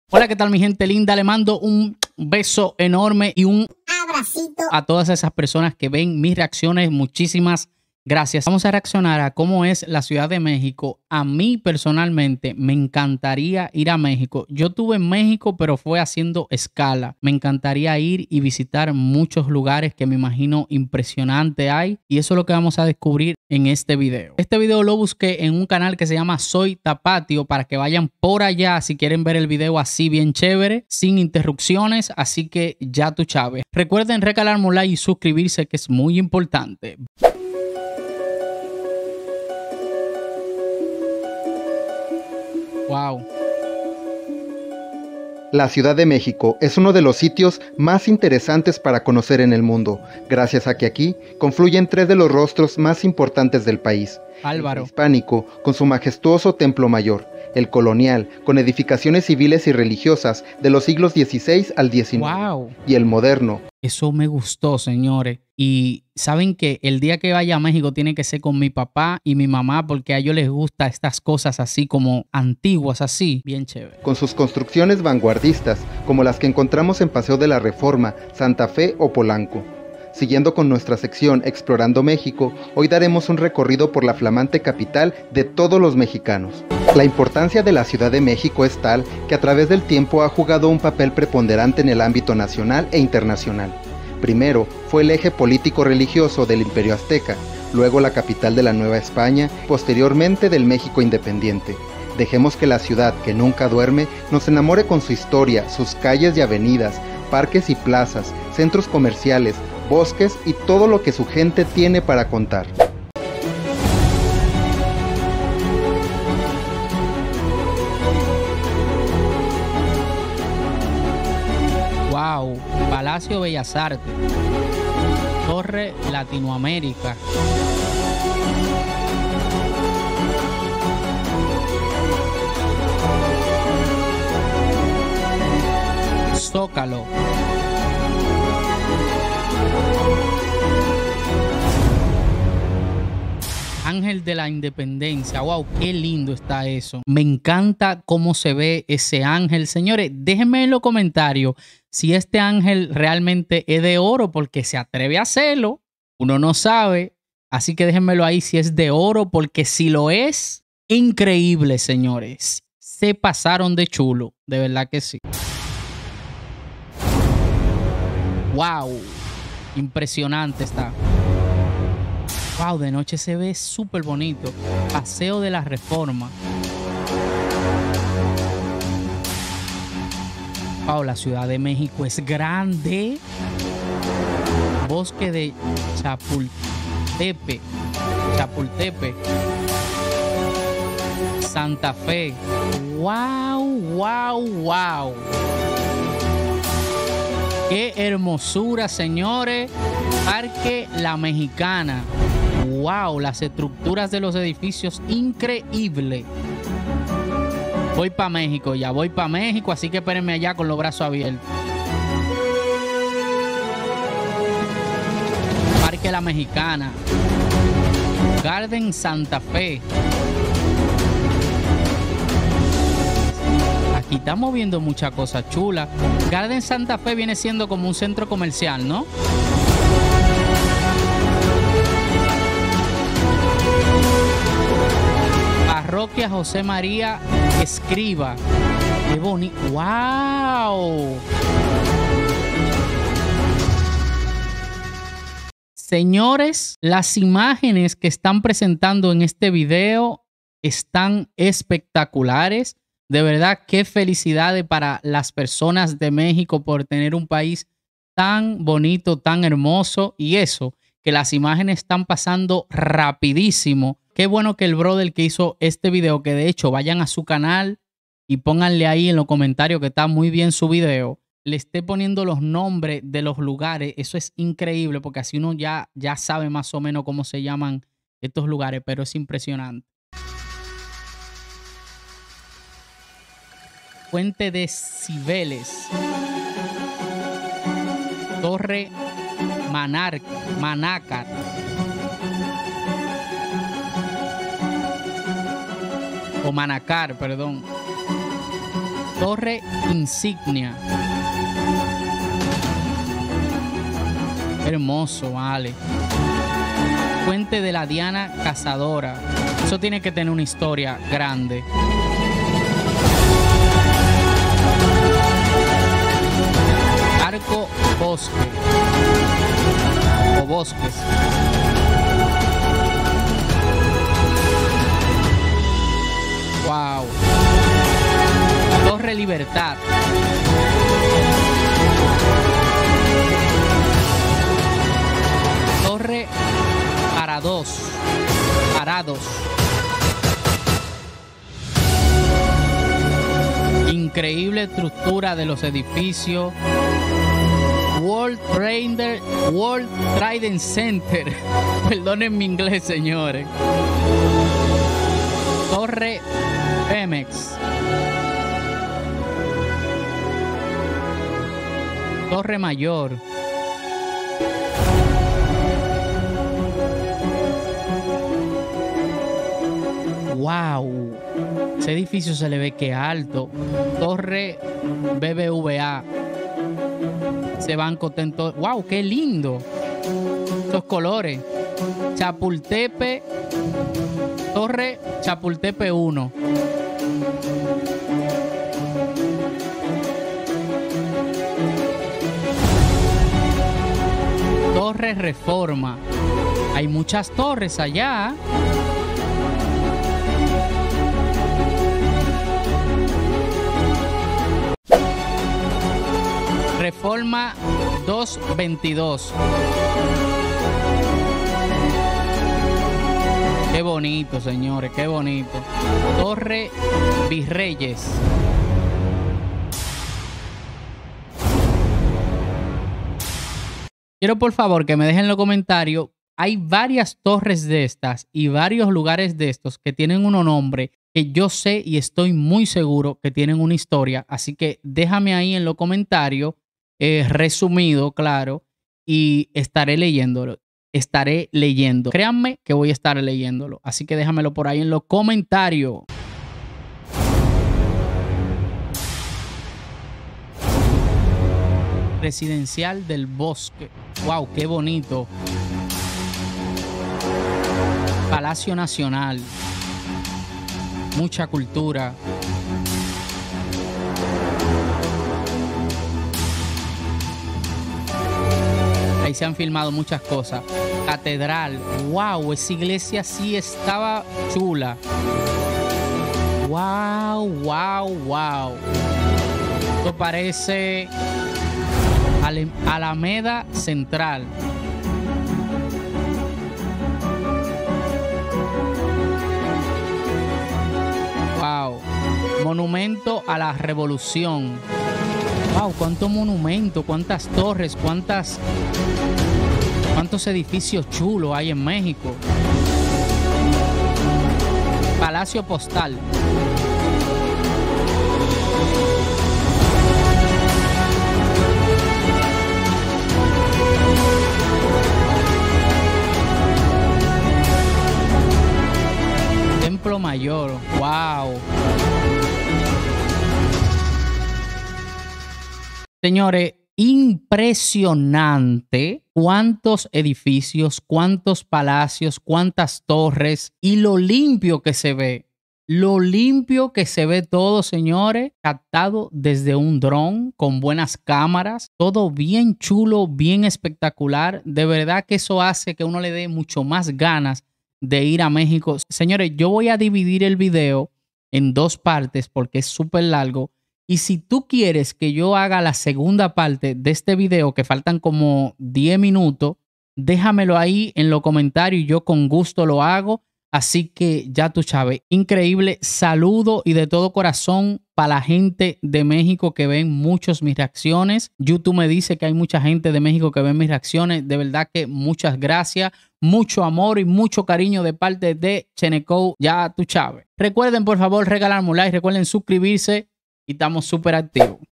Hola, ¿qué tal mi gente linda? Le mando un beso enorme y un abracito a todas esas personas que ven mis reacciones. Muchísimas gracias. Vamos a reaccionar a cómo es la Ciudad de México. A mí personalmente me encantaría ir a México. Yo estuve en México, pero fue haciendo escala. Me encantaría ir y visitar muchos lugares que me imagino impresionante hay. Y eso es lo que vamos a descubrir en este video. Este video lo busqué en un canal que se llama Soy Tapatio para que vayan por allá si quieren ver el video así bien chévere, sin interrupciones. Así que ya tú sabes. Recuerden regalarme un like y suscribirse, que es muy importante. Wow. La Ciudad de México es uno de los sitios más interesantes para conocer en el mundo, gracias a que aquí confluyen tres de los rostros más importantes del país. Álvaro. El hispánico, con su majestuoso Templo Mayor; el colonial, con edificaciones civiles y religiosas de los siglos XVI al XIX. Wow. Y el moderno. Eso me gustó, señores. Y saben que el día que vaya a México tiene que ser con mi papá y mi mamá, porque a ellos les gustan estas cosas así como antiguas, así, bien chévere. Con sus construcciones vanguardistas, como las que encontramos en Paseo de la Reforma, Santa Fe o Polanco. Siguiendo con nuestra sección Explorando México, hoy daremos un recorrido por la flamante capital de todos los mexicanos. La importancia de la Ciudad de México es tal que a través del tiempo ha jugado un papel preponderante en el ámbito nacional e internacional. Primero, fue el eje político-religioso del Imperio Azteca, luego la capital de la Nueva España, posteriormente del México independiente. Dejemos que la ciudad, que nunca duerme, nos enamore con su historia, sus calles y avenidas, parques y plazas, centros comerciales, bosques y todo lo que su gente tiene para contar. Wow, Palacio Bellas Artes, Torre Latinoamérica, Zócalo, Ángel de la Independencia. Wow, qué lindo está eso. Me encanta cómo se ve ese ángel. Señores, déjenme en los comentarios si este ángel realmente es de oro, porque se atreve a hacerlo. Uno no sabe. Así que déjenmelo ahí si es de oro, porque si lo es, increíble, señores. Se pasaron de chulo. De verdad que sí. Wow, impresionante está. Wow, de noche se ve súper bonito. Paseo de la Reforma. Wow, la Ciudad de México es grande. Bosque de Chapultepec. Santa Fe. Wow, wow, wow. Qué hermosura, señores. Parque La Mexicana. Wow, las estructuras de los edificios, increíble. Voy para México, ya voy para México, así que espérenme allá con los brazos abiertos. Parque La Mexicana. Garden Santa Fe. Aquí estamos viendo muchas cosas chulas. Garden Santa Fe viene siendo como un centro comercial, ¿no? Parroquia José María Escriba. Qué bonito. ¡Wow! Señores, las imágenes que están presentando en este video están espectaculares. De verdad, qué felicidades para las personas de México por tener un país tan bonito, tan hermoso. Y eso, que las imágenes están pasando rapidísimo. Qué bueno que el brother que hizo este video, que de hecho vayan a su canal y pónganle ahí en los comentarios que está muy bien su video, le esté poniendo los nombres de los lugares. Eso es increíble porque así uno ya sabe más o menos cómo se llaman estos lugares, pero es impresionante. Fuente de Cibeles. Torre Manácar. o Manacar, perdón. Torre insignia. Hermoso, vale. Puente de la Diana Cazadora. Eso tiene que tener una historia grande. Arco Bosque o Bosques. Wow. Torre Libertad. Torre Parados. Increíble estructura de los edificios. World Trade Center. Perdonen mi inglés, señores. Torre Pemex. Torre Mayor. Wow. Ese edificio se le ve que alto. Torre BBVA. Ese banco tentó. Wow, qué lindo. Esos colores. Chapultepec. Torre Chapultepec 1. Torre Reforma. Hay muchas torres allá. Reforma 222. Qué bonito, señores, qué bonito. Torre Virreyes. Quiero por favor que me dejen en los comentarios. Hay varias torres de estas y varios lugares de estos que tienen un nombre que yo sé y estoy muy seguro que tienen una historia. Así que déjame ahí en los comentarios, resumido, claro, y estaré leyéndolo. Créanme que voy a estar leyéndolo. Así que déjamelo por ahí en los comentarios. Residencial del Bosque. Wow, qué bonito. Palacio Nacional. Mucha cultura. Ahí se han filmado muchas cosas. Catedral. Wow, esa iglesia sí estaba chula. Wow, wow, wow. Esto parece Alameda Central. Wow. Monumento a la Revolución. Wow, cuántos monumentos, cuántas torres, cuántos edificios chulos hay en México. Palacio Postal. Templo Mayor. Wow. Señores, impresionante cuántos edificios, cuántos palacios, cuántas torres y lo limpio que se ve. Lo limpio que se ve todo, señores, captado desde un dron con buenas cámaras. Todo bien chulo, bien espectacular. De verdad que eso hace que uno le dé mucho más ganas de ir a México. Señores, yo voy a dividir el video en dos partes porque es súper largo. Y si tú quieres que yo haga la segunda parte de este video, que faltan como 10 minutos, déjamelo ahí en los comentarios y yo con gusto lo hago. Así que ya tú sabes, increíble. Saludo y de todo corazón para la gente de México que ven muchos mis reacciones. YouTube me dice que hay mucha gente de México que ve mis reacciones. De verdad que muchas gracias, mucho amor y mucho cariño de parte de Cheneco. Ya tú sabes. Recuerden por favor regalarme un like, recuerden suscribirse y estamos súper activos.